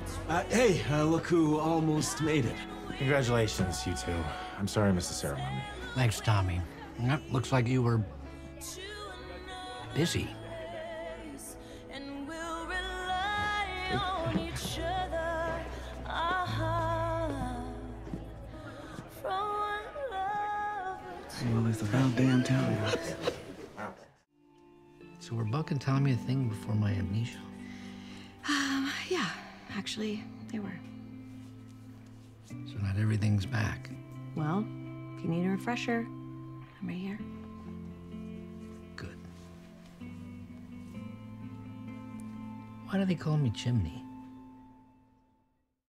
Hey, look who almost made it. Congratulations, you two. I'm sorry I missed the ceremony. Thanks, Tommy. Yep, looks like you were busy. Well, it's about damn time. So we're bucking Tommy a thing before my amnesia? Yeah, actually, they were. So not everything's back. Well, if you need a refresher, I'm right here. Good. Why do they call me Chimney?